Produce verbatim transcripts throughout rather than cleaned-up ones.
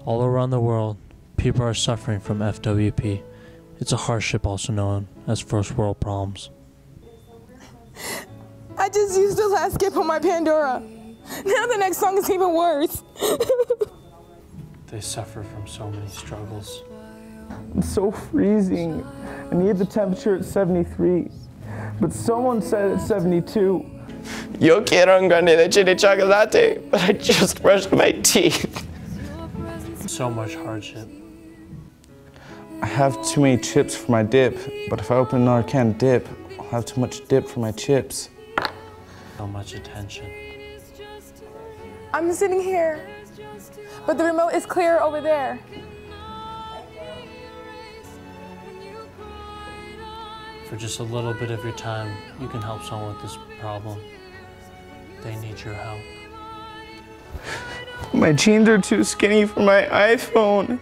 All around the world, people are suffering from F W P. It's a hardship also known as first world problems. I just used the last skip on my Pandora. Now the next song is even worse. They suffer from so many struggles. It's so freezing. I need the temperature at seventy-three, but someone said it's seventy-two. Yo quiero un grande de chile chocolate, but I just brushed my teeth. So much hardship. I have too many chips for my dip, but if I open another can of dip, I'll have too much dip for my chips. So much attention. I'm sitting here, but the remote is clear over there. For just a little bit of your time, you can help someone with this problem. They need your help. My jeans are too skinny for my iPhone.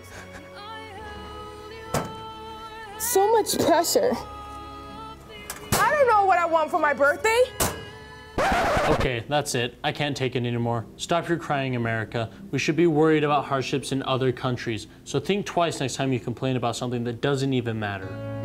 So much pressure. I don't know what I want for my birthday. Okay, that's it. I can't take it anymore. Stop your crying, America. We should be worried about hardships in other countries. So think twice next time you complain about something that doesn't even matter.